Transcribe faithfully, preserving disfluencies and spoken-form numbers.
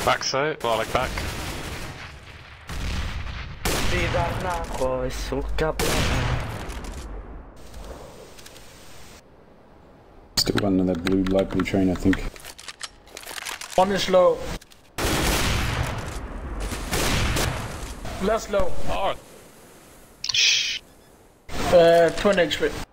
Back so, well like back. Still one of that blue, light blue train, I think. One is low. Less low. Oh. Shh. Uh, twin X-ray.